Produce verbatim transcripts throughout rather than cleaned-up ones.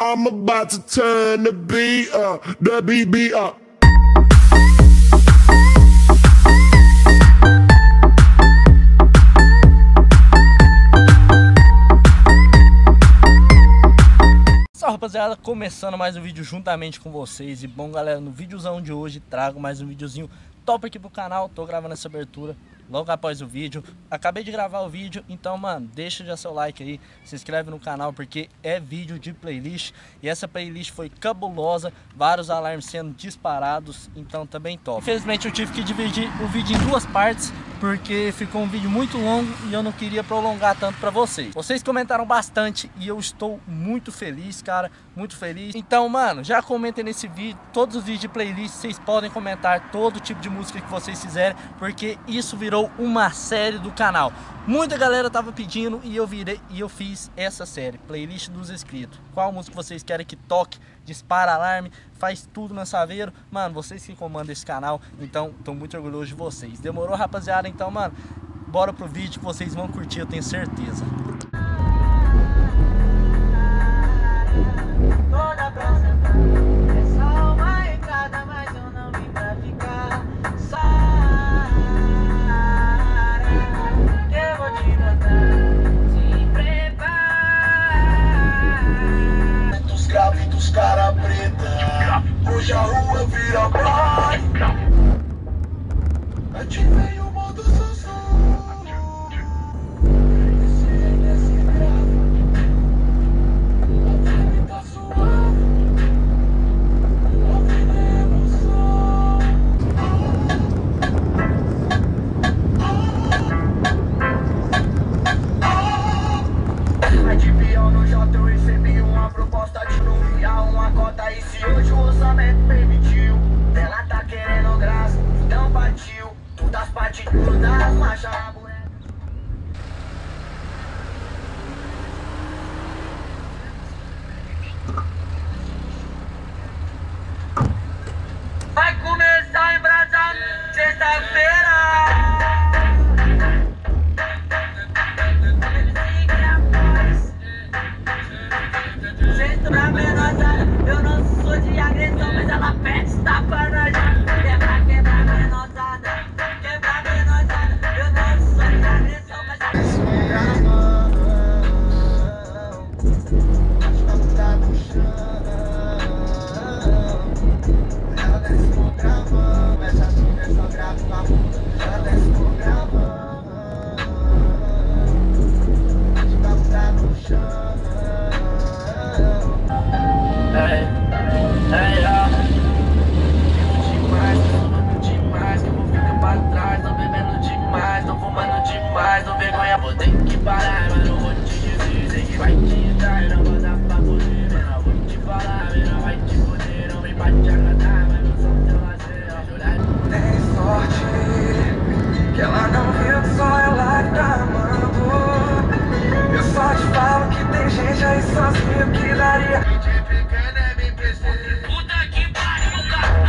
I'm about to turn the beat up, the B B up. Salve rapaziada, começando mais um vídeo juntamente com vocês. E bom galera, no videozão de hoje trago mais um videozinho top aqui pro canal. Tô gravando essa abertura logo após o vídeo. Acabei de gravar o vídeo, então mano, deixa já seu like aí, se inscreve no canal porque é vídeo de playlist. E essa playlist foi cabulosa, vários alarmes sendo disparados, então também top. Infelizmente eu tive que dividir o vídeo em duas partes, porque ficou um vídeo muito longo e eu não queria prolongar tanto pra vocês. Vocês comentaram bastante e eu estou muito feliz, cara, muito feliz. Então mano, já comentem nesse vídeo, todos os vídeos de playlist, vocês podem comentar todo tipo de música que vocês fizerem, porque isso virou uma série do canal. Muita galera tava pedindo e eu virei e eu fiz essa série, playlist dos inscritos. Qual música vocês querem que toque, dispara alarme, faz tudo no saveiro, mano, vocês que comandam esse canal, então tô muito orgulhoso de vocês. Demorou rapaziada? Então mano, bora pro vídeo que vocês vão curtir, eu tenho certeza. Toda praça é só uma entrada, mas eu não vim pra ficar. Sara, que eu vou te botar. Se prepara. Dos graves dos cara preta, hoje a rua vira praia. Ativei o modo Sansão. Vai começar em Brasília, sexta-feira. Jeito da menosada, eu não sou de agressão, mas ela pede tapa na gente. Quebra, quebra, menosada, quebra, menosada, eu não sou de agressão, mas ela pede sozinho que daria. De pequeno é me perceber. Puta que pariu, cara.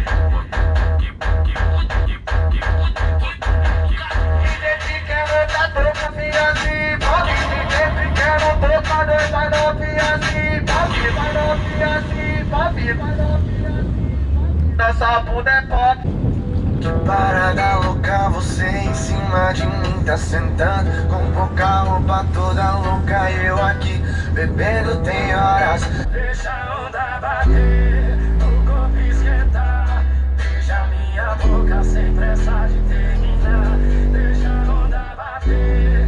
E de pequeno tá tão confiante. Pode de pequeno tô com dois, vai não fiance. Pode, vai não fiance. Pode, vai não fiance. Nossa bunda é pop. Que parada louca, você em cima de mim tá sentando, com pouca roupa toda louca e eu aqui bebendo tem horas. Deixa a onda bater, o corpo esquentar, deixa minha boca sem pressa de terminar. Deixa a onda bater.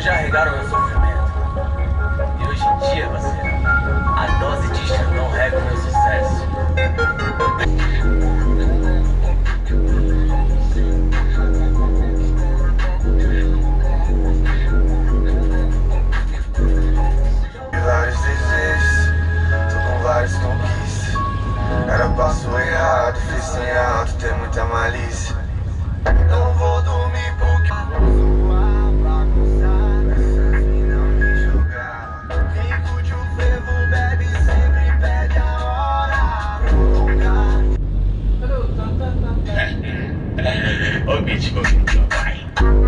já regaram meu sofrimento. E hoje em dia, parceiro, a dose de Xandão rega o meu sucesso. Vários desejos, tô com vários conquistas. Era passo errado, fiz sem alto, tem muita malícia. Não vou dormir porque vou zoar, bagunçar e não me julgar. Quem curte o fervo bebe sempre pede a hora prolongar. Ô beat, ô beat, vai.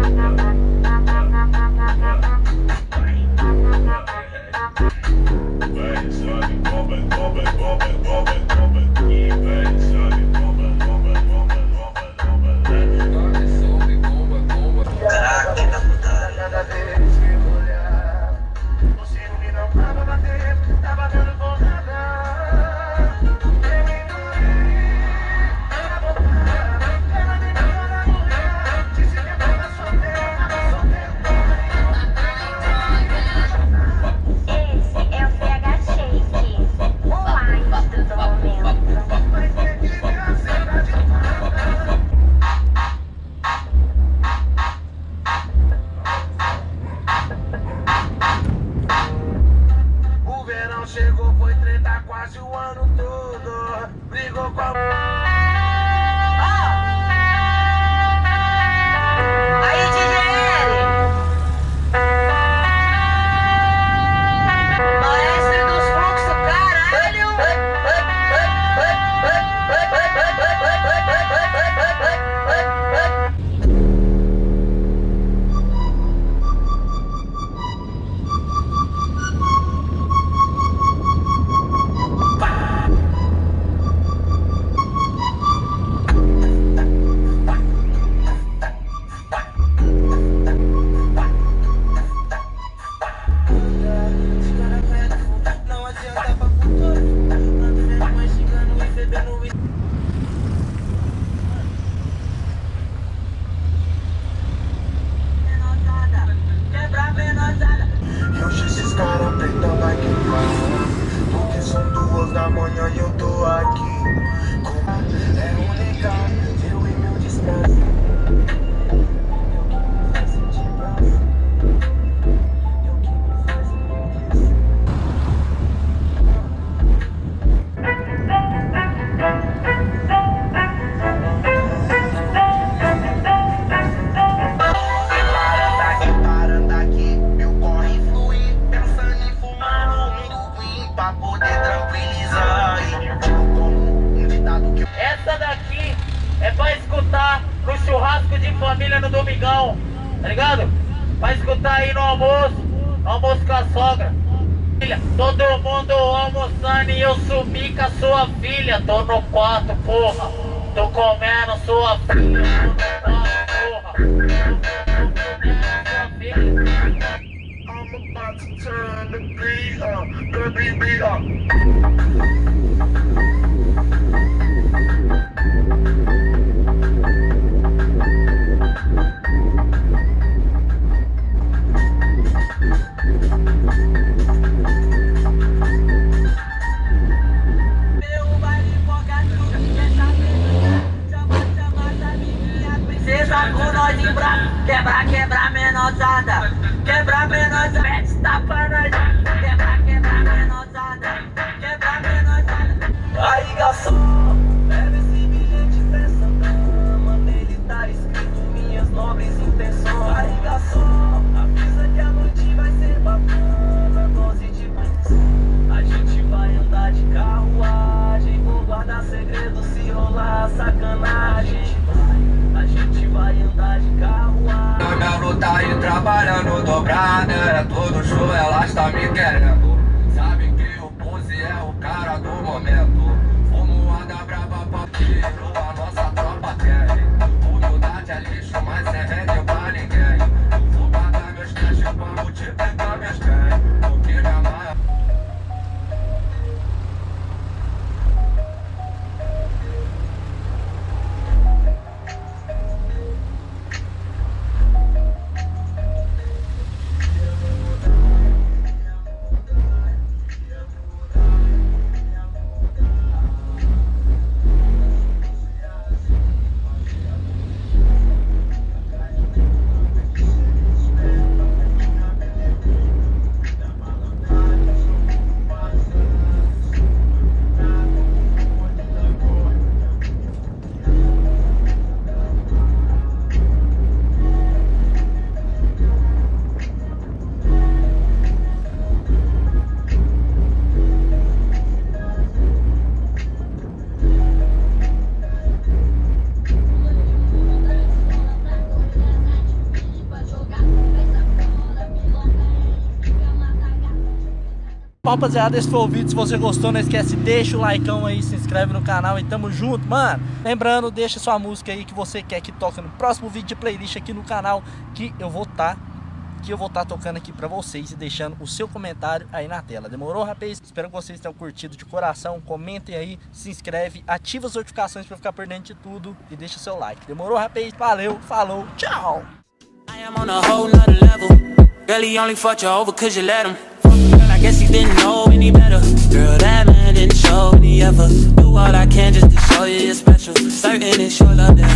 Vai, sobe, bomba, bomba, bomba, bomba, bomba. E vai, sobe, bomba, bomba, bomba, bomba, bomba. Vai, sobe, bomba, bomba. Craque da putaria. Cada vez que eu olhar, o ciúme não tava batendo, tava dando porrada. Eu me engoli, ela botada, ela me deu na mulher. Disse que eu tava solteiro, tava solteiro. Esse é o C H Shake, o live do momento. Mas tem que me aceitar de volta. O verão chegou, foi treta quase o ano todo. Brigou com a... Aí, D J L, maestro dos fluxos, caralho. Não adianta pra futuro. Ando vendo mais xingando e bebendo uísque. Quebra menosada. E hoje esses caras pretão vai quebrar. Porque são duas da manhã e eu tô aqui. Como é única, eu e meu descanso. Eu que me faz sentir braço. Eu que me faz enlouquecer. Parando aqui, meu corre fluir. Pensando em fumar no mundo ruim pra poder tranquilizar. E tipo como um ditado que eu... Essa daqui é pra escutar no churrasco de família no domingão, tá ligado? Pra escutar aí no almoço, no almoço com a sogra. Filha, todo mundo almoçando e eu sumi com a sua filha. Tô no quarto, porra. Tô comendo sua filha. Tô no quarto, porra. I'm about to turn the beat up, the beat beat up. Meu baile fogaçuga, quer saber? Chama, chama essa menina princesa com nós em braço. Quebra, quebra menosada. Quebra menosada. Mete tapa na gente. Quebra, quebra menosada. Quebra menosada. Aí garçom, pega esse bilhete, peça dama. Nele tá escrito minhas nobres intenções. Aí garçom, avisa que a noite vai ser bacana. Dose de paz. A gente vai andar de carruagem. Vou guardar segredo se rolar sacanagem. A gente vai andar de carruagem. Minha luta aí trabalhando dobrada. É todo show, ela está me querendo. Sabe que o Pose é o cara do momento. Fumoada brava pra que a nossa tropa quer. Humildade é lixo, mas é rede pra ninguém. Eu vou pagar meus cash pra multiplicar meus bens. Porque minha mãe... Bom, rapaziada, esse foi o vídeo. Se você gostou, não esquece, deixa o likeão aí, se inscreve no canal e tamo junto, mano. Lembrando, deixa sua música aí que você quer que toque no próximo vídeo de playlist aqui no canal, que eu vou estar tá, que eu vou estar tá tocando aqui pra vocês e deixando o seu comentário aí na tela. Demorou, rapaz? Espero que vocês tenham curtido de coração. Comentem aí, se inscreve, ativa as notificações pra ficar por dentro de tudo e deixa seu like. Demorou, rapaz? Valeu, falou, tchau! I am on a whole nother level. Girl, he only fucked you over cause you let him. Girl, I guess he didn't know any better. Girl, that man didn't show me ever. Do all I can just to show you you're special. Certain it's your love that